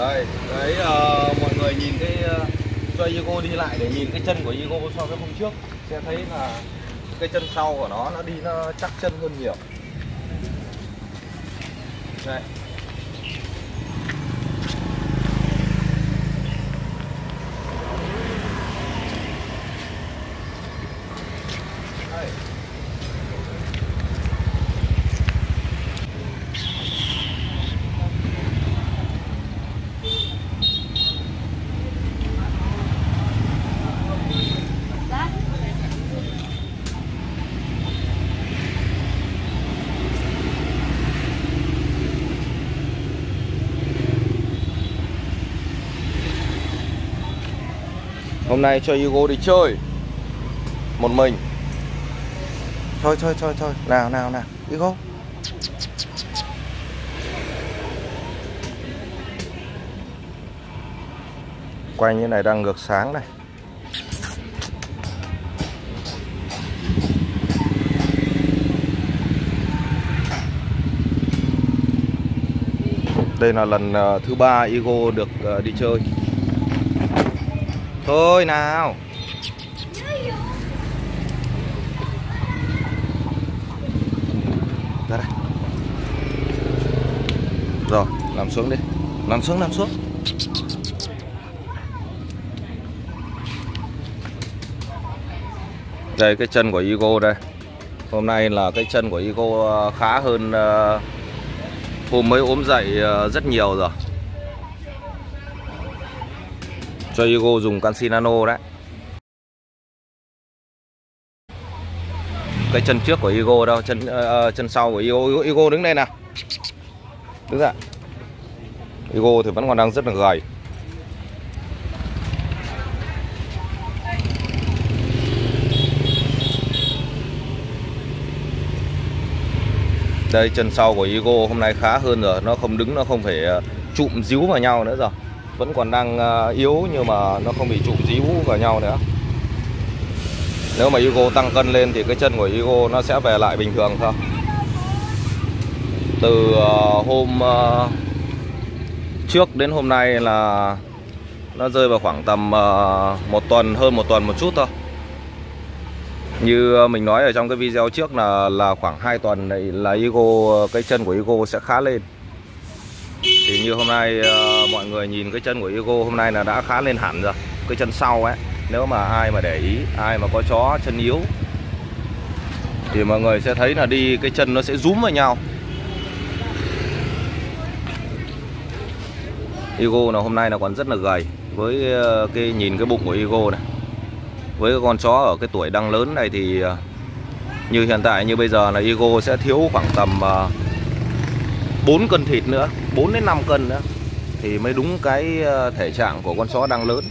Đây, đấy mọi người nhìn cái cho Igo đi lại để nhìn cái chân của Igo so với hôm trước sẽ thấy là cái chân sau của nó đi nó chắc chân hơn nhiều. Đây. Đây. Hôm nay cho Igo đi chơi một mình. Thôi, nào Igo. Quay như này đang ngược sáng này. Đây là lần thứ 3 Igo được đi chơi. Thôi nào. Ra đây. Rồi, nằm xuống đi. Nằm xuống. Đây cái chân của Igo đây. Hôm nay là cái chân của Igo khá hơn hôm mới ốm dậy rất nhiều rồi. Cho Igo dùng canxi nano đấy. Cái chân trước của Igo đâu, chân sau của Igo đứng đây nào. Đứng dậy. Igo thì vẫn còn đang rất là gầy. Đây chân sau của Igo hôm nay khá hơn rồi, nó không đứng, nó không phải chụm díu vào nhau nữa rồi. Vẫn còn đang yếu nhưng mà nó không bị chụm díu vào nhau nữa. Nếu mà Igo tăng cân lên thì cái chân của Igo nó sẽ về lại bình thường thôi. Từ hôm trước đến hôm nay là nó rơi vào khoảng tầm một tuần, hơn một tuần một chút thôi. Như mình nói ở trong cái video trước là khoảng 2 tuần này là Igo, cái chân của Igo sẽ khá lên. Thì như hôm nay mọi người nhìn cái chân của Igo hôm nay là đã khá lên hẳn rồi. Cái chân sau ấy, nếu mà ai mà để ý, ai mà có chó chân yếu thì mọi người sẽ thấy là đi cái chân nó sẽ rúm vào nhau. Igo là hôm nay là còn rất là gầy. Với cái nhìn cái bụng của Igo này, với con chó ở cái tuổi đang lớn này thì như hiện tại như bây giờ là Igo sẽ thiếu khoảng tầm 4 cân thịt nữa, 4 đến 5 cân nữa thì mới đúng cái thể trạng của con chó đang lớn.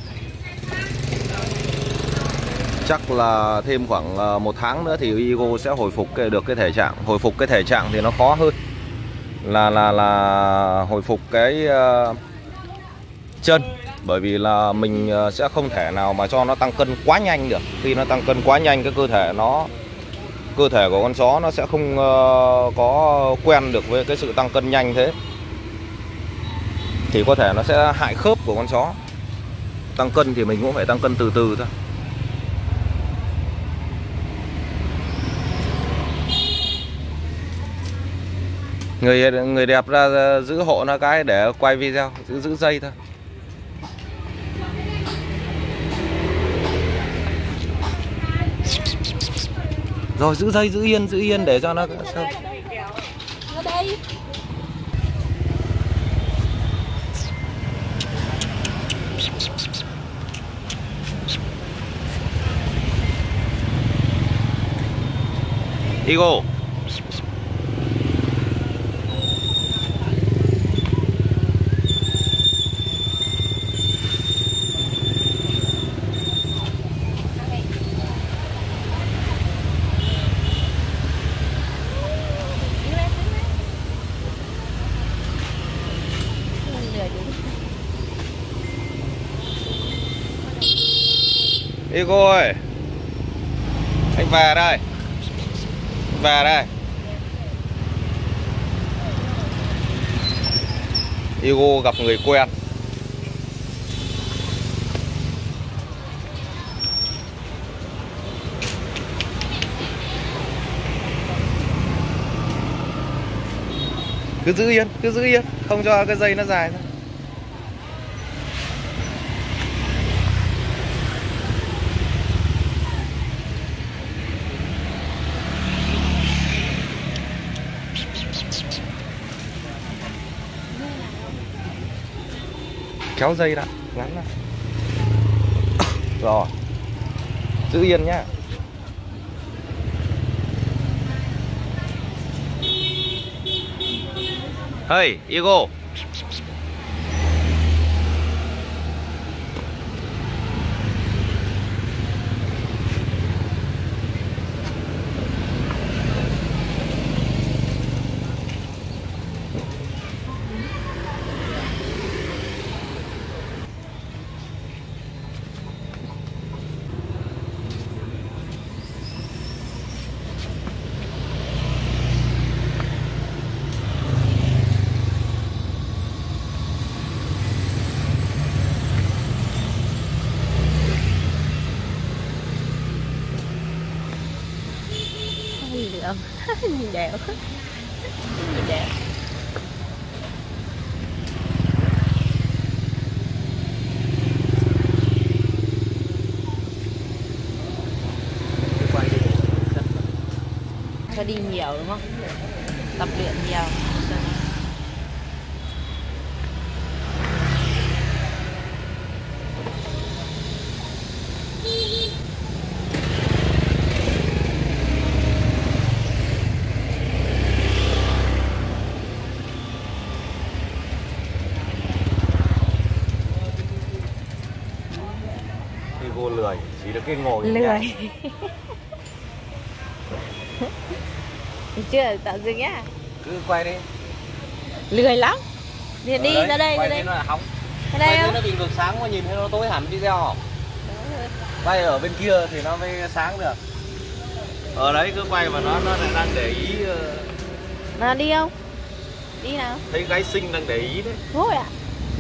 Chắc là thêm khoảng 1 tháng nữa thì Igo sẽ hồi phục được cái thể trạng. Hồi phục cái thể trạng thì nó khó hơn là hồi phục cái chân. Bởi vì là mình sẽ không thể nào mà cho nó tăng cân quá nhanh được. Khi nó tăng cân quá nhanh, cái cơ thể của con chó nó sẽ không có quen được với cái sự tăng cân nhanh thế. Thì có thể nó sẽ hại khớp của con chó. Tăng cân thì mình cũng phải tăng cân từ từ thôi. Người đẹp ra giữ hộ nó cái để quay video, giữ dây thôi. Rồi giữ dây, giữ yên để cho nó sao. Igo. Igo ơi, anh về đây. Về đây. Igo gặp người quen. Cứ giữ yên, không cho cái dây nó dài ra. Kéo dây lại, ngắn lại. Rồi, giữ yên nhá. Hey, Igo. Nhìn đẹp. Nhìn đẹp. Phải đi nhiều đúng không? Tập luyện nhiều. Igo lười, chỉ được cái ngồi. Lười. Chưa tạo dừng nhá. Cứ quay đi. Lười lắm. Đi ra đây, quay ra đây. Nó là hóng. Ra đây không? Nó bị ngược sáng mà nhìn thấy nó tối hẳn video. Quay ở bên kia thì nó mới sáng được. Ở đấy cứ quay mà nó lại đang để ý. Nó đi không? Đi nào? Thấy gái xinh đang để ý đấy. Thôi ạ.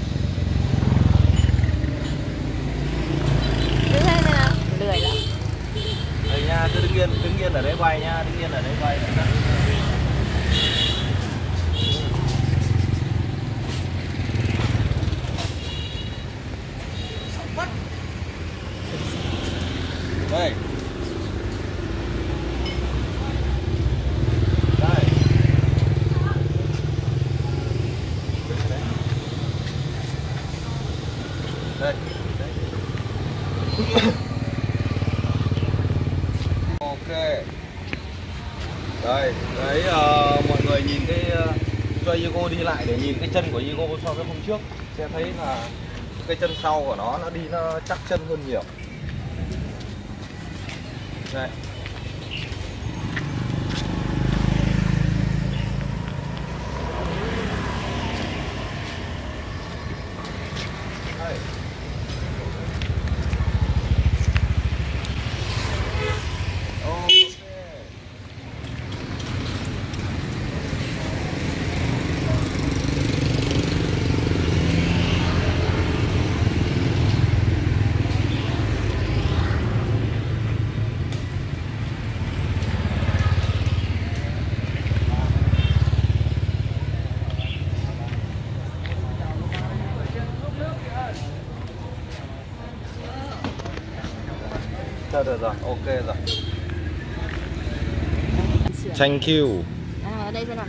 Đứng đây nào. Lười lắm. Đây nha, cứ đứng yên ở đấy quay nha, đứng yên ở đấy quay. Đây. Đây. Đây. Ok. Đây, đấy mọi người nhìn cái cho Igo đi lại để nhìn cái chân của Igo so với hôm trước sẽ thấy là cái chân sau của nó đi nó chắc chân hơn nhiều. Đây. Đây. Được rồi, ok rồi. Thank you. Ở đây xem nào.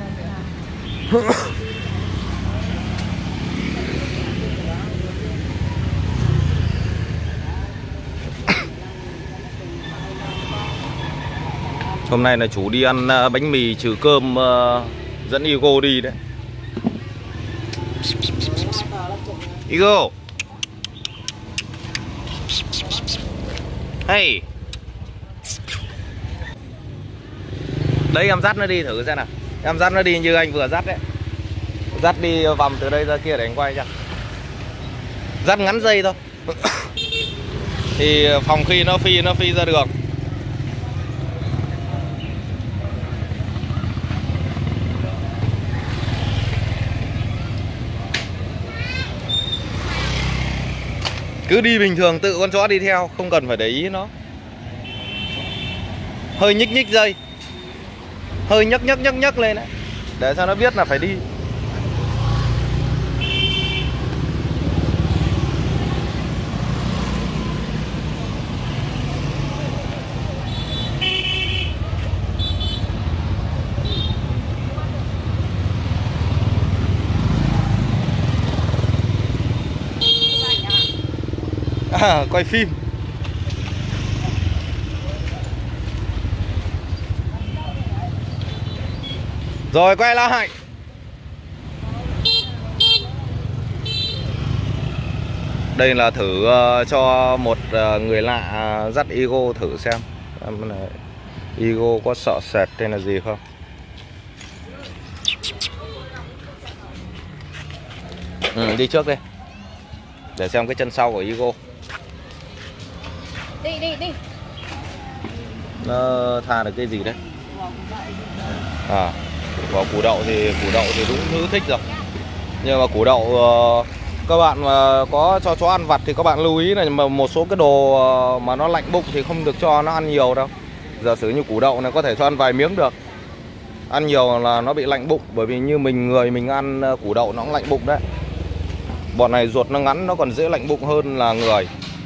Hôm nay là chủ đi ăn bánh mì trừ cơm, dẫn Igo đi đấy. Igo. Hey. Đấy em dắt nó đi thử xem nào. Em dắt nó đi như anh vừa dắt đấy. Dắt đi vòng từ đây ra kia để anh quay cho. Dắt ngắn dây thôi. Thì phòng khi nó phi ra đường. Cứ đi bình thường tự con chó đi theo, không cần phải để ý nó. Hơi nhích nhích dây, hơi nhấc lên đấy, để cho nó biết là phải đi. Quay phim. Rồi quay lại. Đây là thử cho một người lạ dắt Igo thử xem Igo có sợ sệt hay là gì không. Đi trước đi để xem cái chân sau của Igo. Đi. Nó tha được cái gì đấy. Vào củ đậu thì đúng thứ thích rồi. Nhưng mà củ đậu các bạn mà có cho chó ăn vặt thì các bạn lưu ý là một số cái đồ mà nó lạnh bụng thì không được cho nó ăn nhiều đâu. Giả sử như củ đậu này có thể cho ăn vài miếng được. Ăn nhiều là nó bị lạnh bụng, bởi vì như người mình ăn củ đậu nó cũng lạnh bụng đấy. Bọn này ruột nó ngắn, nó còn dễ lạnh bụng hơn là người.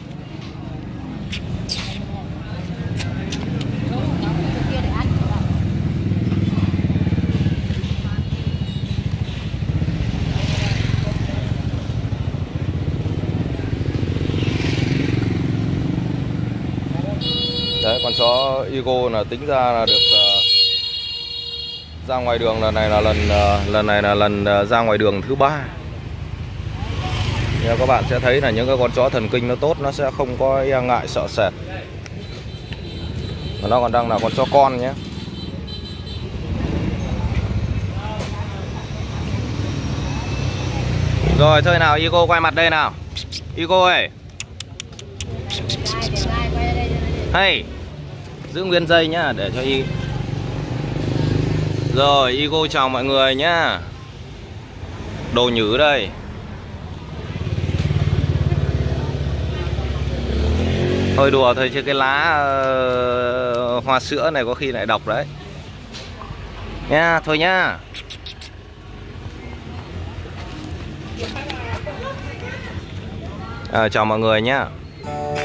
Đấy, con chó Igo là tính ra là được ra ngoài đường lần này là lần ra ngoài đường thứ 3. Nên các bạn sẽ thấy là những cái con chó thần kinh nó tốt, nó sẽ không có e ngại sợ sệt. Và nó còn đang là con chó con nhé. Rồi thôi nào, Igo quay mặt đây nào. Igo ơi. Hey, giữ nguyên dây nhá để cho Rồi Igo chào mọi người nhá. Đồ nhử đây. Thôi đùa thôi chứ cái lá hoa sữa này có khi lại độc đấy. Nha, thôi nhá. Chào mọi người nhá.